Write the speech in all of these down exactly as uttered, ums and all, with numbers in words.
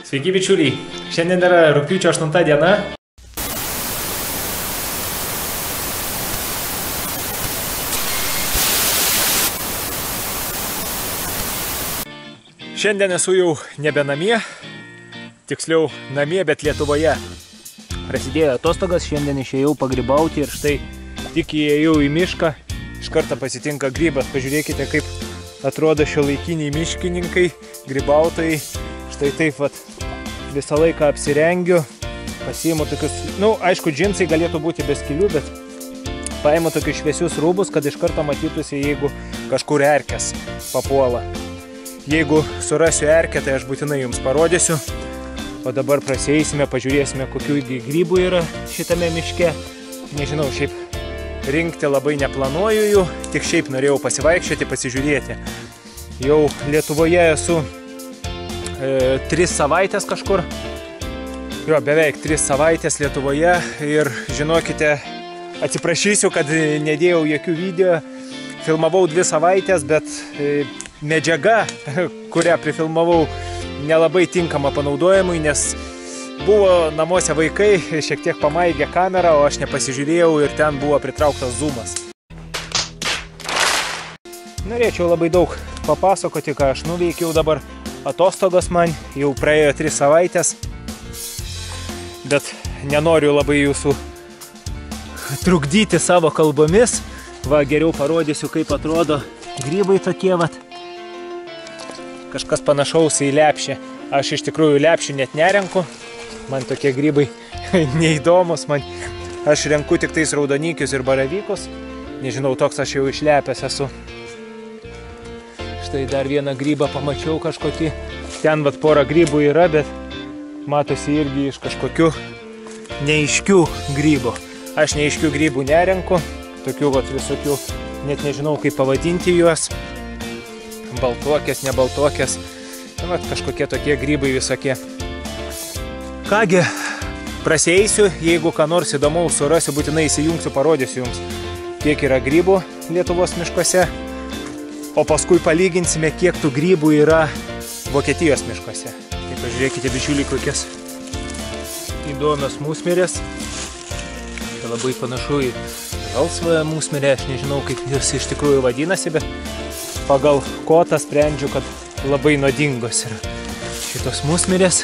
Sveiki bičiuliai, šiandien yra rugpjūčio aštunta diena. Šiandien esu jau nebe namie, tiksliau namie, bet Lietuvoje. Prasidėjo atostogas, šiandien išėjau pagrybauti ir štai tik įėjau į mišką, iš karto pasitinka grybas. Pažiūrėkite, kaip atrodo šiuolaikiniai miškininkai, grybautojai. Štai taip vat visą laiką apsirengiu, pasiimu tokius, nu, aišku, džinsai galėtų būti be skylių, bet paimu tokius šviesius rūbus, kad iš karto matytųsi, jeigu kažkur erkės papuola. Jeigu surasiu erkę, tai aš būtinai jums parodysiu. O dabar prasieisime, pažiūrėsime, kokių grybų yra šitame miške. Nežinau, šiaip rinkti labai neplanuoju jų, tik šiaip norėjau pasivaikščioti, pasižiūrėti. Jau Lietuvoje esu e, tris savaitės kažkur. Jo, beveik tris savaitės Lietuvoje ir žinokite, atsiprašysiu, kad nedėjau jokių video. Filmavau dvi savaitės, bet e, medžiaga, kurią prifilmavau, nelabai tinkama panaudojimui, nes buvo namuose vaikai, šiek tiek pamaigė kamerą, o aš nepasižiūrėjau ir ten buvo pritrauktas zoomas. Norėčiau labai daug papasakoti, ką aš nuveikiau dabar. Atostogos man jau praėjo tris savaitės, bet nenoriu labai jūsų trukdyti savo kalbomis. Va, geriau parodysiu, kaip atrodo grybai tokie vat. Kažkas panašaus į lepšį. Aš iš tikrųjų lepšių net nerenku. Man tokie grybai neįdomus. Man... Aš renku tik tais raudonikius ir baravykus. Nežinau, toks aš jau išlepęs esu. Štai dar vieną grybą pamačiau kažkokį. Ten vat porą grybų yra, bet matosi irgi iš kažkokių neaiškių grybų. Aš neaiškių grybų nerenku. Tokių vat visokių, net nežinau kaip pavadinti juos. Baltuokės, nebaltuokės. Vat kažkokie tokie grybai visokie. Kągi, prasieisiu, jeigu ką nors įdomaus surasiu, būtinai įsijungsiu, parodysiu jums, kiek yra grybų Lietuvos miškuose. O paskui palyginsime, kiek tų grybų yra Vokietijos miškuose. Tai pažiūrėkite, bičiuliai, kokias įdomios musmirės. Tai labai panašu į žalsvąją musmirę, aš nežinau, kaip jos iš tikrųjų vadinasi, bet pagal kotą sprendžiu, kad labai nuodingos yra šitos musmirės.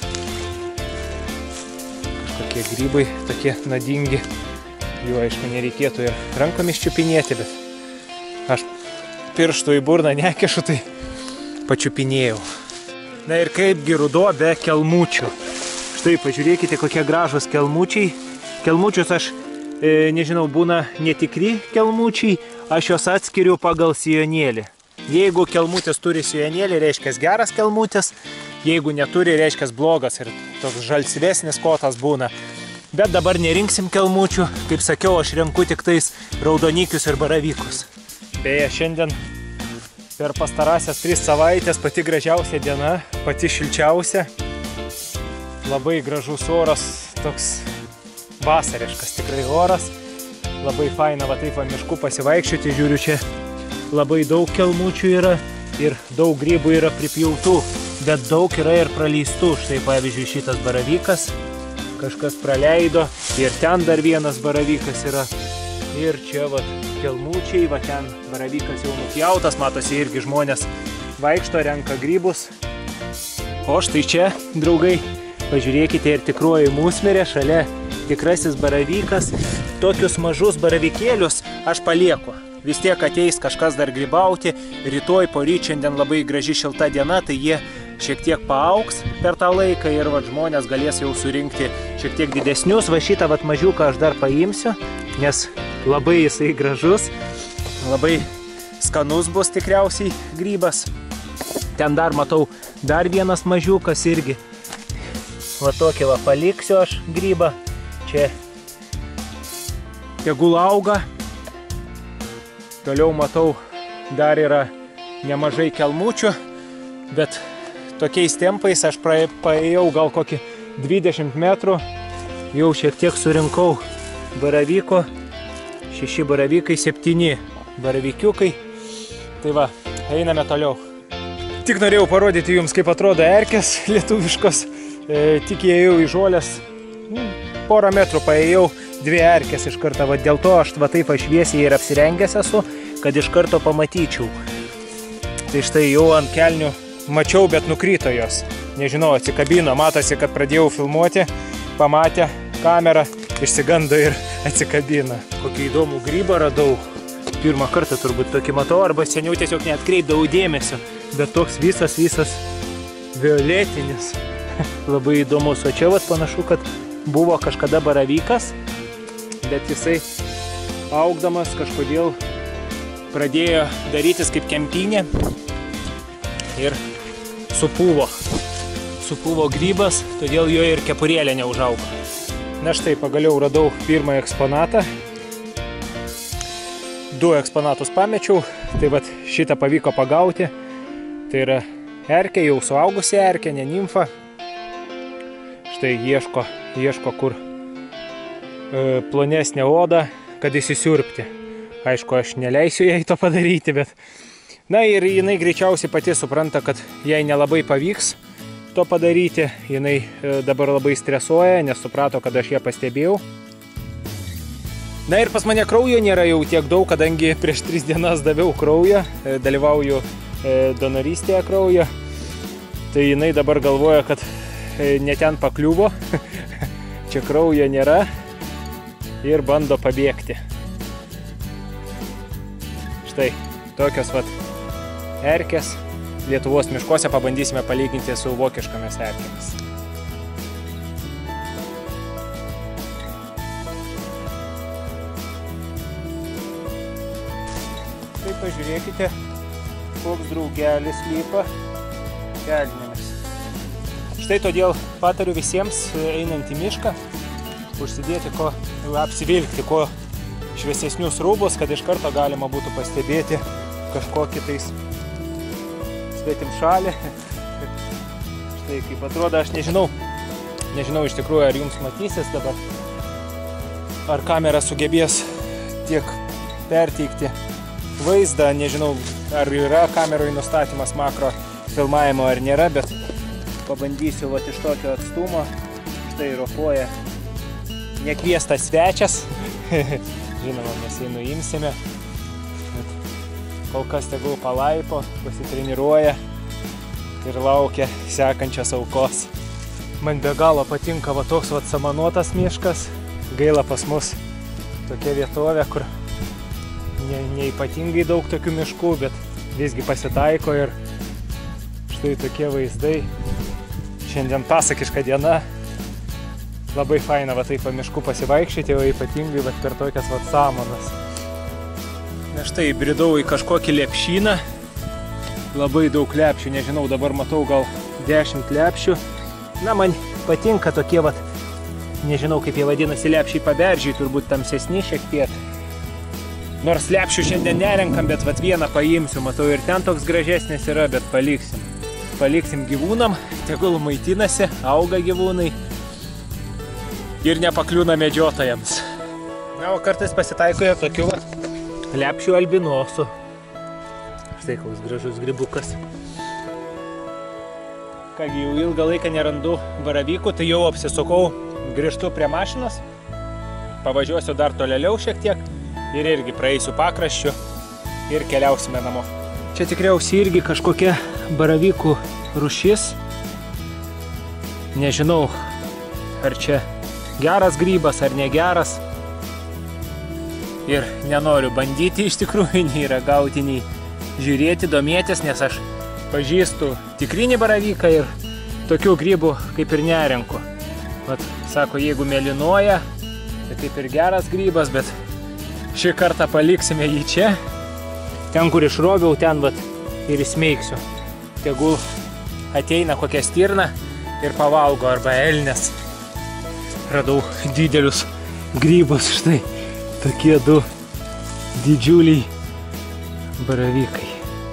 Kažkokie grybai tokie nuodingi. Jų, aišku, nereikėtų ir rankomis čiupinėti, bet aš pirštų į burną nekešu, tai pačiupinėjau. Na ir kaipgi ruduo be kelmučių. Štai, pažiūrėkite, kokie gražus kelmučiai. Kelmučius aš e, nežinau, būna netikri kelmučiai, aš juos atskiriu pagal sijonėlį. Jeigu kelmutis turi sijonėlį, reiškia geras kelmutis, jeigu neturi, reiškia blogas ir toks žalsvesnis kotas būna. Bet dabar nerinksim kelmučių, kaip sakiau, aš renku tik tais raudonikius ir baravykus. Beje, šiandien per pastarąsias tris savaitės pati gražiausia diena, pati šilčiausia. Labai gražus oras, toks vasariškas tikrai oras. Labai faina va taip va mišku pasivaikščioti, žiūriu, čia labai daug kelmučių yra ir daug grybų yra pripjautų, bet daug yra ir praleistų. Štai pavyzdžiui šitas baravykas, kažkas praleido ir ten dar vienas baravykas yra. Ir čia va kelmučiai, va ten baravykas jau nupjautas, matosi irgi žmonės vaikšto, renka grybus. O štai čia, draugai, pažiūrėkite, ir tikroji musmirė, šalia tikrasis baravykas. Tokius mažus baravykėlius aš palieku. Vis tiek ateis kažkas dar grybauti. Rytoj poryt, šiandien labai graži šilta diena, tai jie šiek tiek paaugs per tą laiką ir vat, žmonės galės jau surinkti šiek tiek didesnius. Va šitą vat mažiuką aš dar paimsiu, nes labai jisai gražus, labai skanus bus tikriausiai grybas. Ten dar matau dar vienas mažiukas irgi. Va tokį va paliksiu aš grybą. Čia tegul auga. Toliau matau dar yra nemažai kelmučių, bet tokiais tempais aš paėjau gal kokį dvidešimt metrų. Jau šiek tiek surinkau baravyko. Šeši baravykai, septyni baravykiukai. Tai va, einame toliau. Tik norėjau parodyti jums, kaip atrodo erkės lietuviškos. E, tik įėjau į žolės, porą metrų paėjau, dvi erkės iš karto. Va, dėl to aš va taip šviesiai ir apsirengęs esu, kad iš karto pamatyčiau. Tai štai jau ant kelnių mačiau, bet nukrito jos. Nežinau, atsikabino, matosi, kad pradėjau filmuoti, pamatė kamerą, išsigando ir atsikabino. Kokį įdomų grybą radau. Pirmą kartą turbūt tokį matau, arba seniau tiesiog neatkreipdavau dėmesio. Bet toks visas, visas violetinis. Labai įdomus. O čia vat panašu, kad buvo kažkada baravykas, bet jisai augdamas kažkodėl pradėjo darytis kaip kempinė ir supūvo. Supūvo grybas, todėl jo ir kepurėlė neužaugo. Na štai, pagaliau radau pirmą eksponatą. Du eksponatus pamečiau, tai vat šitą pavyko pagauti. Tai yra erkė, jau suaugusi erkė, ne nimfa. Štai ieško, ieško kur e, plonesnė oda, kad įsisiurbti. Aišku, aš neleisiu jai to padaryti, bet... Na ir jinai greičiausiai pati supranta, kad jai nelabai pavyks to padaryti. Jinai e, dabar labai stresuoja, nes suprato, kad aš ją pastebėjau. Na ir pas mane kraujo nėra jau tiek daug, kadangi prieš tris dienas daviau kraują, e, dalyvauju e, donorystėje kraujo. Tai jinai dabar galvoja, kad e, ne ten pakliuvo, čia kraujo nėra ir bando pabėgti. Štai, tokios vat erkės Lietuvos miškuose, pabandysime palyginti su vokiškomis erkėmis. Tai pažiūrėkite, koks draugelis lypa kelnėmis. Štai todėl patariu visiems einant į mišką užsidėti, ko, apsivilkti ko šviesesnius rūbus, kad iš karto galima būtų pastebėti kažkokį tais svetim šalį. Štai kaip atrodo, aš nežinau, nežinau iš tikrųjų, ar jums matysis dabar, ar kamera sugebės tiek perteikti vaizdą, nežinau, ar yra kameroje nustatymas makro filmavimo ar nėra, bet pabandysiu vat iš tokio atstumo. Štai ropoja nekviestas svečias. Žinoma, mes jį nuimsime. Kol kas tegul palaipo, pasitreniruoja ir laukia sekančios aukos. Man be galo patinka va toks vat samanuotas miškas. Gaila pas mus tokia vietovė, kur ne, ne ypatingai daug tokių miškų, bet visgi pasitaiko ir štai tokie vaizdai. Šiandien pasakiška diena. Labai faina va taip po miškų pasivaikščioti, o ypatingai va per tokias vat samanas. Na štai, bridau į kažkokį lepšyną. Labai daug lepšių, nežinau, dabar matau gal dešimt lepšių. Na, man patinka tokie vat, nežinau kaip jie vadinasi, lepšiai paberžiai, turbūt tamsesni šiek tiek. Nors lepšių šiandien nerenkam, bet vat vieną paimsiu, matau ir ten toks gražesnis yra, bet paliksim. Paliksim gyvūnam, tegul maitinasi, auga gyvūnai ir nepakliūna medžiotojams. Na, o kartais pasitaiko ir tokių vat lepšių albinosų. Štai koks gražus grybukas. Kągi, jau ilgą laiką nerandu baravykų, tai jau apsisukau, grįžtu prie mašinos. Pavažiuosiu dar tolėliau šiek tiek ir irgi praeisiu pakraščiu ir keliausime namo. Čia tikriausiai irgi kažkokia baravykų rūšis. Nežinau, ar čia geras grybas ar negeras. Ir nenoriu bandyti iš tikrųjų nei ragauti, nei žiūrėti, domėtis, nes aš pažįstu tikrinį baravyką ir tokių grybų kaip ir nerenku. Vat, sako, jeigu mėlynuoja, tai kaip ir geras grybas, bet šį kartą paliksime jį čia. Ten, kur išroviau, ten vat ir įsmeigsiu. Tegul ateina kokia stirna ir pavalgo, arba elnias. Radau didelius grybus, štai. Tokie du didžiuliai baravykai.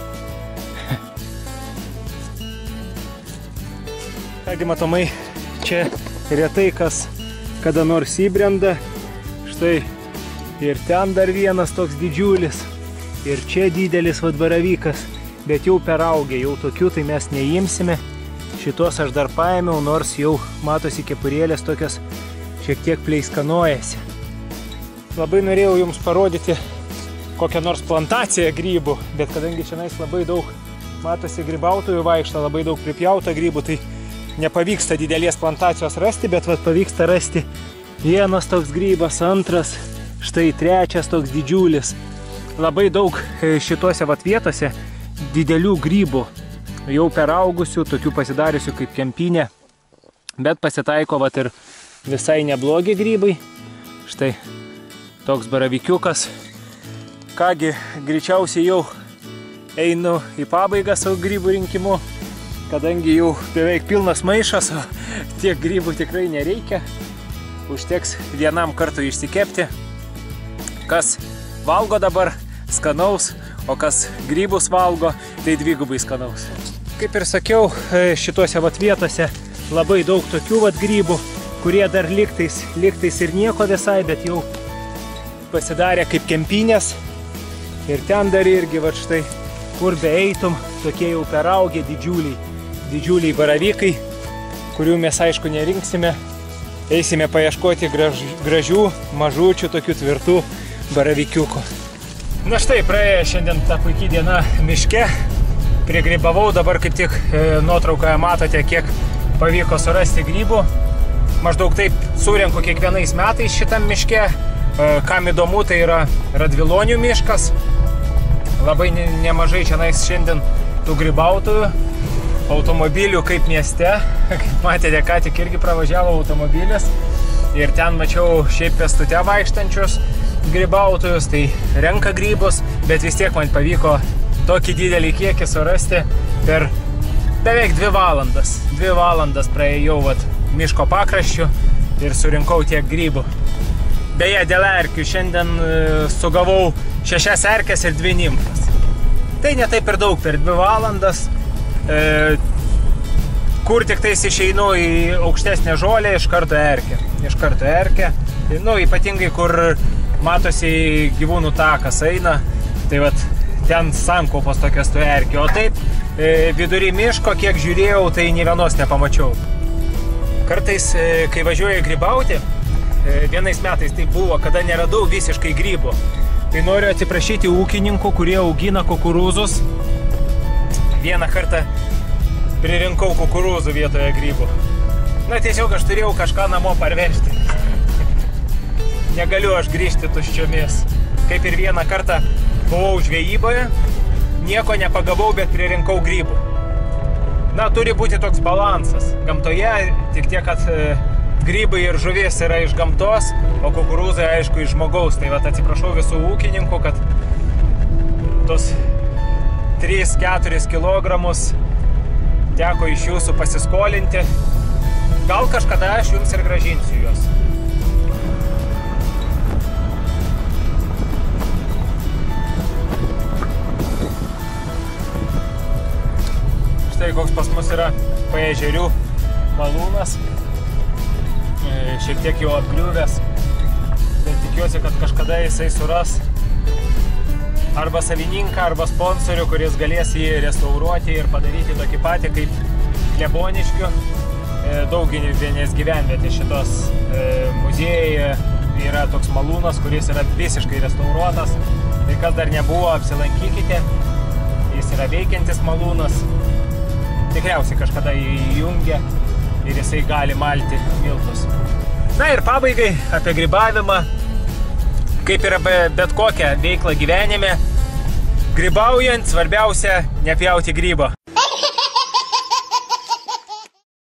Kągi, matomai, čia retai kas kada nors įbrenda. Štai ir ten dar vienas toks didžiulis. Ir čia didelis vat baravykas. bet jau peraugę, jau tokių tai mes neimsime. Šitos aš dar paėmiau, nors jau matosi kepurėlės tokios šiek tiek pleiskanojasi. Labai norėjau jums parodyti kokią nors plantaciją grybų, bet kadangi šiandien labai daug matosi grybautojų vaikšto, labai daug pripjauta grybų, tai nepavyksta didelės plantacijos rasti, bet vat pavyksta rasti vienas toks grybas, antras, štai trečias toks didžiulis. Labai daug šitose vat vietose didelių grybų, jau peraugusių, tokių pasidariusių kaip kempinė, bet pasitaiko vat ir visai neblogi grybai. Štai toks baravykiukas. Kągi, greičiausiai jau einu į pabaigą savo grybų rinkimu, kadangi jau beveik pilnas maišas, o tiek grybų tikrai nereikia. Užteks vienam kartui išsikepti. Kas valgo dabar skanaus, o kas grybus valgo, tai dvigubai skanaus. Kaip ir sakiau, šituose vat vietose labai daug tokių vat grybų, kurie dar lygtais, lygtais ir nieko visai, bet jau pasidarė kaip kempinės. Ir ten dar irgi, vat štai, kur beeitum, tokie jau peraugę didžiuliai, didžiuliai baravykai, kurių mes aišku nerinksime. Eisime paieškoti graž, gražių, mažučių, tokių tvirtų baravykiukų. Na štai, praėjo šiandien ta puikiai diena miške. Prigrybavau, dabar kaip tik e, nuotraukoje matote, kiek pavyko surasti grybų. Maždaug taip surenku kiekvienais metais šitam miške. E, kam įdomu, tai yra Radvilonių miškas. Labai nemažai šiandien šiandien tų grybautojų. Automobilių kaip mieste. Kaip matėte, ką tik irgi pravažiavo automobilis. Ir ten mačiau šiaip pėstute vaikštančius grybautojus, tai renka grybus, bet vis tiek man pavyko tokį didelį kiekį surasti per beveik dvi valandas. Dvi valandas praėjau vat, miško pakraščių ir surinkau tiek grybų. Beje, dėl erkių šiandien sugavau šešias erkes ir dvi nimfas. Tai ne taip ir daug, per dvi valandas. E, kur tik tais išeinu į aukštesnę žolę, iš karto erkė. Iš karto erkė. Nu, ypatingai, kur matosi gyvūnų takas eina, tai vat ten sankopos tokias tų erkių. O taip, e, vidury miško, kiek žiūrėjau, tai nė vienos nepamačiau. Kartais, e, kai važiuoju grybauti, e, vienais metais tai buvo, kada neradau visiškai grybų. Tai noriu atsiprašyti ūkininkų, kurie augina kukurūzus. Vieną kartą pririnkau kukurūzų vietoje grybų. Na, tiesiog aš turėjau kažką namo parvežti. Negaliu aš grįžti tuščiomis. Kaip ir vieną kartą buvau žvejyboje, nieko nepagavau, bet pririnkau grybų. Na, turi būti toks balansas. Gamtoje tik tiek, kad e, grybai ir žuvis yra iš gamtos, o kukurūzai, aišku, iš žmogaus. Tai vat atsiprašau visų ūkininkų, kad tos tris keturis kilogramus teko iš jūsų pasiskolinti. Gal kažkada aš jums ir grąžinsiu juos. Štai koks pas mus yra paežerių malūnas. Šiek tiek jau apgriuvęs. Bet tikiuosi, kad kažkada jisai suras arba savininką, arba sponsorių, kuris galės jį restauruoti ir padaryti tokį patį kaip Kleboniškių. Dauginės gyvenvietės šitos muziejuje yra toks malūnas, kuris yra visiškai restauruotas. Tai kas dar nebuvo, apsilankykite. Jis yra veikiantis malūnas. Tikriausiai kažkada įjungia ir jisai gali malti miltus. Na ir pabaigai apie grybavimą. Kaip ir bet kokią veiklą gyvenime, grybaujant svarbiausia nepjauti grybo.